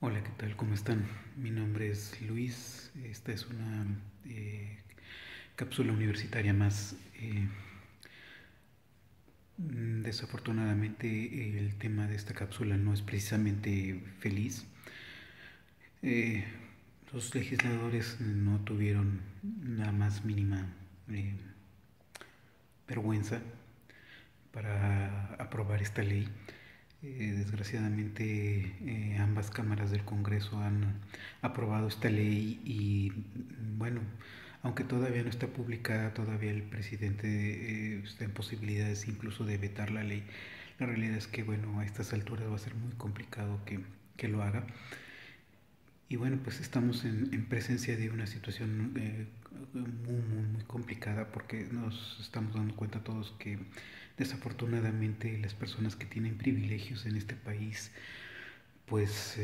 Hola, ¿qué tal? ¿Cómo están? Mi nombre es Luis. Esta es una cápsula universitaria más. Desafortunadamente, el tema de esta cápsula no es precisamente feliz. Eh, los legisladores no tuvieron la más mínima eh, vergüenza para aprobar esta ley. Desgraciadamente ambas cámaras del Congreso han aprobado esta ley y bueno, aunque todavía no está publicada, todavía el presidente está en posibilidades incluso de vetar la ley. La realidad es que bueno, a estas alturas va a ser muy complicado que lo haga. Y bueno, pues estamos en presencia de una situación muy complicada porque nos estamos dando cuenta todos que desafortunadamente las personas que tienen privilegios en este país pues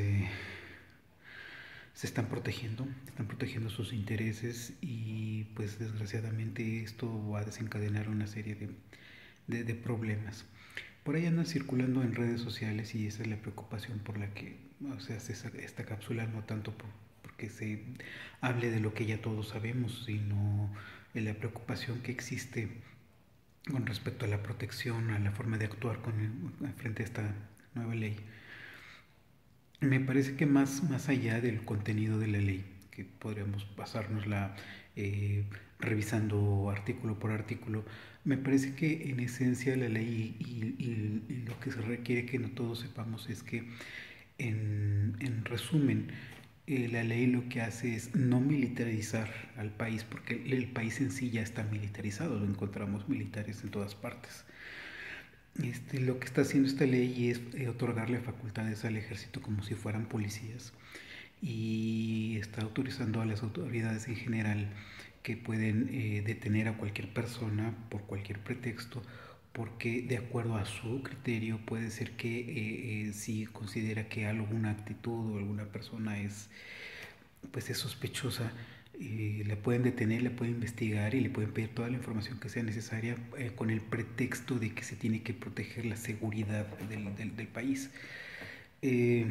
se están protegiendo sus intereses y pues desgraciadamente esto va a desencadenar una serie de problemas. Por ahí andan circulando en redes sociales y esa es la preocupación por la que se hace esta cápsula, no tanto porque se hable de lo que ya todos sabemos, sino en la preocupación que existe con respecto a la protección, a la forma de actuar frente a esta nueva ley. Me parece que más allá del contenido de la ley, que podríamos pasárnosla eh, revisando artículo por artículo, me parece que en esencia la ley y lo que se requiere que no todos sepamos es que, en resumen, la ley lo que hace es no militarizar al país, porque el país en sí ya está militarizado, lo encontramos militares en todas partes. Lo que está haciendo esta ley es otorgarle facultades al ejército como si fueran policías y está autorizando a las autoridades en general que pueden detener a cualquier persona por cualquier pretexto porque de acuerdo a su criterio puede ser que si considera que alguna actitud o alguna persona es sospechosa, la pueden detener, la pueden investigar y le pueden pedir toda la información que sea necesaria con el pretexto de que se tiene que proteger la seguridad del país. Eh,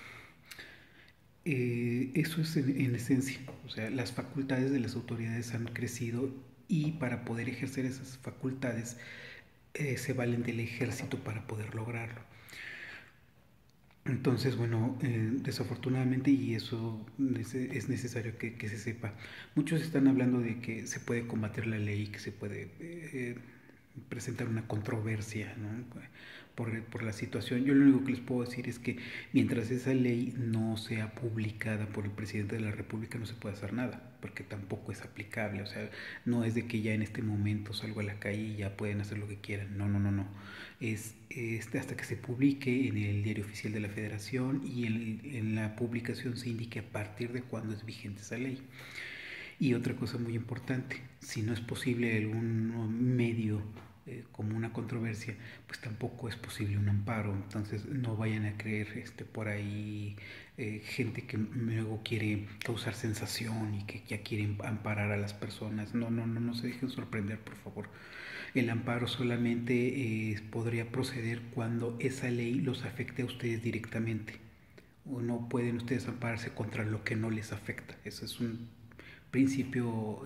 Eso es en esencia, o sea, las facultades de las autoridades han crecido y para poder ejercer esas facultades se valen del ejército para poder lograrlo. Entonces, bueno, desafortunadamente, y eso es necesario que se sepa, muchos están hablando de que se puede combatir la ley, que se puede presentar una controversia, ¿no? Por la situación. Yo lo único que les puedo decir es que mientras esa ley no sea publicada por el presidente de la República no se puede hacer nada, porque tampoco es aplicable. O sea, no es de que ya en este momento salgo a la calle y ya pueden hacer lo que quieran. No, no, no, no. Es hasta que se publique en el Diario Oficial de la Federación y en la publicación se indique a partir de cuándo es vigente esa ley. Y otra cosa muy importante, si no es posible algún medio como una controversia, pues tampoco es posible un amparo. Entonces no vayan a creer por ahí gente que luego quiere causar sensación y que ya quieren amparar a las personas. No, no, no, no se dejen sorprender, por favor. El amparo solamente podría proceder cuando esa ley los afecte a ustedes directamente. O no pueden ustedes ampararse contra lo que no les afecta. Ese es un principio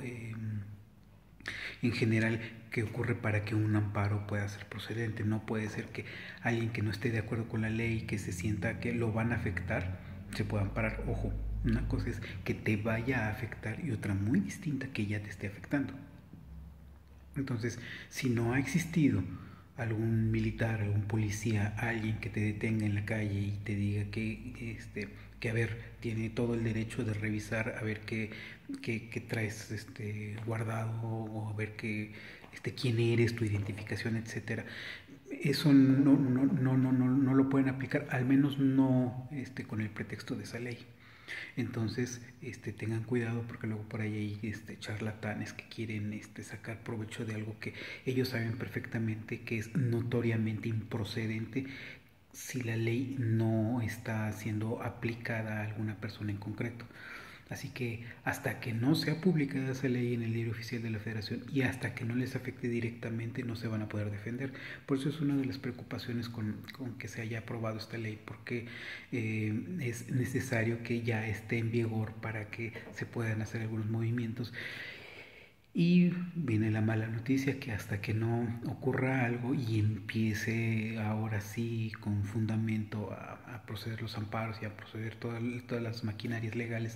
en general que ocurre para que un amparo pueda ser procedente. No puede ser que alguien que no esté de acuerdo con la ley, que se sienta que lo van a afectar, se pueda amparar. Ojo, una cosa es que te vaya a afectar y otra muy distinta que ya te esté afectando. Entonces, si no ha existido algún militar, algún policía, alguien que te detenga en la calle y te diga que a ver, tiene todo el derecho de revisar a ver qué traes guardado o a ver quién eres, tu identificación, etcétera. Eso no lo pueden aplicar, al menos no con el pretexto de esa ley. Entonces, tengan cuidado porque luego por ahí hay charlatanes que quieren sacar provecho de algo que ellos saben perfectamente que es notoriamente improcedente si la ley no está siendo aplicada a alguna persona en concreto. Así que hasta que no sea publicada esa ley en el Diario Oficial de la Federación y hasta que no les afecte directamente, no se van a poder defender. Por eso es una de las preocupaciones con que se haya aprobado esta ley, porque es necesario que ya esté en vigor para que se puedan hacer algunos movimientos. Y viene la mala noticia que hasta que no ocurra algo y empiece ahora sí con fundamento a proceder los amparos y a proceder todas las maquinarias legales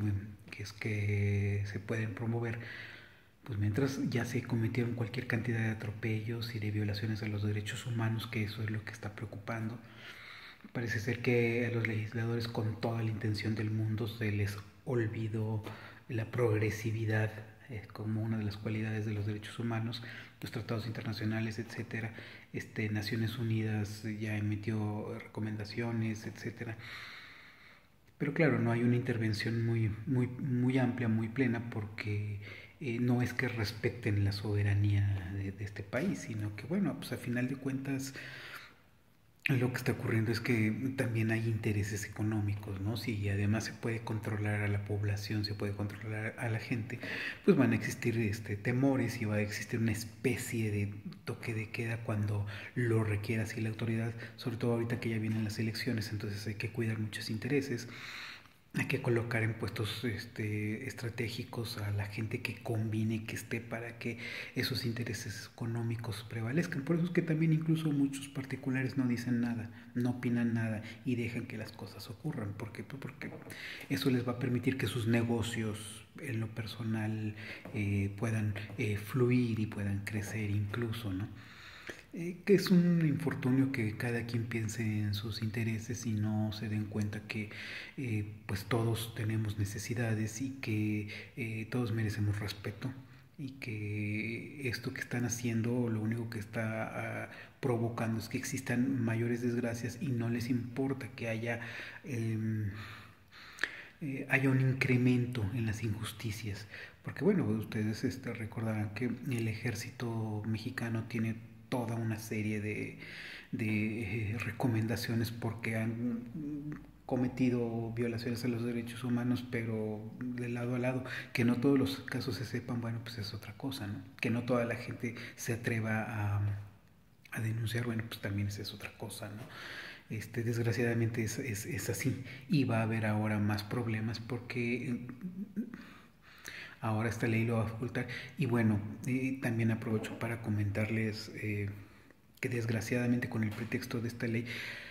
que se pueden promover, pues mientras ya se cometieron cualquier cantidad de atropellos y de violaciones a los derechos humanos, que eso es lo que está preocupando. Parece ser que a los legisladores, con toda la intención del mundo, se les olvidó la progresividad como una de las cualidades de los derechos humanos, los tratados internacionales, etcétera. Naciones Unidas ya emitió recomendaciones, etcétera. Pero claro, no hay una intervención muy amplia, muy plena, porque no es que respeten la soberanía de este país, sino que, bueno, pues a final de cuentas lo que está ocurriendo es que también hay intereses económicos, ¿no? Si además se puede controlar a la población, se puede controlar a la gente, pues van a existir temores y va a existir una especie de toque de queda cuando lo requiera así la autoridad, sobre todo ahorita que ya vienen las elecciones, entonces hay que cuidar muchos intereses. Hay que colocar en puestos estratégicos a la gente que combine, que esté para que esos intereses económicos prevalezcan. Por eso es que también incluso muchos particulares no dicen nada, no opinan nada y dejan que las cosas ocurran. ¿Por qué? Pues porque eso les va a permitir que sus negocios en lo personal puedan fluir y puedan crecer incluso, ¿no? Que es un infortunio que cada quien piense en sus intereses y no se den cuenta que pues todos tenemos necesidades y que todos merecemos respeto y que esto que están haciendo lo único que está provocando es que existan mayores desgracias y no les importa que haya un incremento en las injusticias, porque bueno, ustedes recordarán que el ejército mexicano tiene toda una serie de recomendaciones porque han cometido violaciones a los derechos humanos, pero de lado a lado, que no todos los casos se sepan, bueno, pues es otra cosa, ¿no? Que no toda la gente se atreva a denunciar, bueno, pues también esa es otra cosa, ¿no? Desgraciadamente es así y va a haber ahora más problemas porque ahora esta ley lo va a facultar. Y bueno, también aprovecho para comentarles que desgraciadamente con el pretexto de esta ley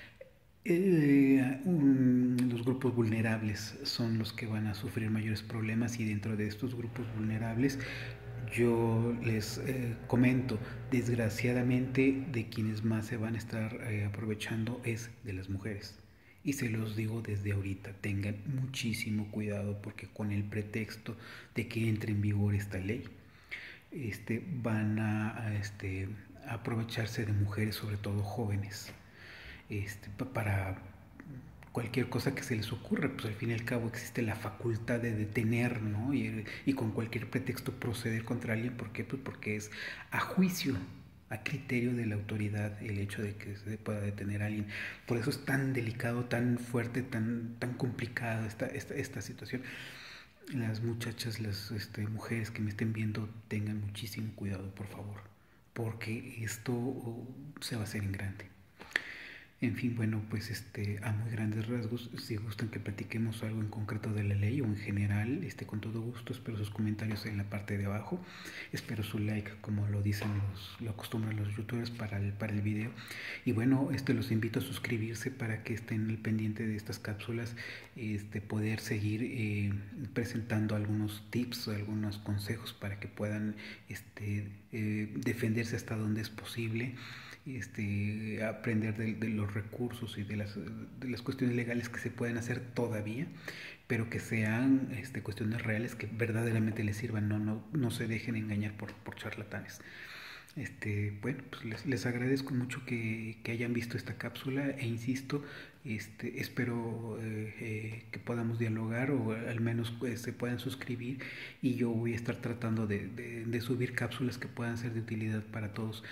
los grupos vulnerables son los que van a sufrir mayores problemas, y dentro de estos grupos vulnerables yo les comento, desgraciadamente de quienes más se van a estar aprovechando es de las mujeres. Y se los digo desde ahorita, tengan muchísimo cuidado porque con el pretexto de que entre en vigor esta ley, van a aprovecharse de mujeres, sobre todo jóvenes, para cualquier cosa que se les ocurra. Pues al fin y al cabo existe la facultad de detener, ¿no? Y con cualquier pretexto proceder contra alguien. ¿Por qué? Pues porque es a juicio, a criterio de la autoridad el hecho de que se pueda detener a alguien. Por eso es tan delicado, tan fuerte, tan complicada esta situación. Las muchachas, las mujeres que me estén viendo, tengan muchísimo cuidado, por favor, porque esto se va a hacer en grande. En fin, bueno, pues a muy grandes rasgos, si gustan que platiquemos algo en concreto de la ley o en general, con todo gusto. Espero sus comentarios en la parte de abajo. Espero su like, como lo dicen lo acostumbran los youtubers para el video. Y bueno, los invito a suscribirse para que estén al pendiente de estas cápsulas, poder seguir presentando algunos tips, algunos consejos para que puedan defenderse hasta donde es posible. Aprender de los recursos y de las cuestiones legales que se pueden hacer todavía, pero que sean cuestiones reales que verdaderamente les sirvan, no se dejen engañar por charlatanes. Bueno, pues les agradezco mucho que hayan visto esta cápsula e insisto, espero que podamos dialogar o al menos se puedan suscribir, y yo voy a estar tratando de subir cápsulas que puedan ser de utilidad para todos.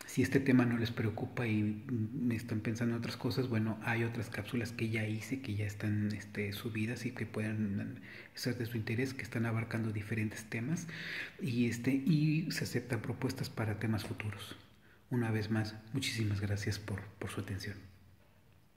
Si este tema no les preocupa y me están pensando en otras cosas, bueno, hay otras cápsulas que ya hice, que ya están subidas y que pueden ser de su interés, que están abarcando diferentes temas y se aceptan propuestas para temas futuros. Una vez más, muchísimas gracias por su atención.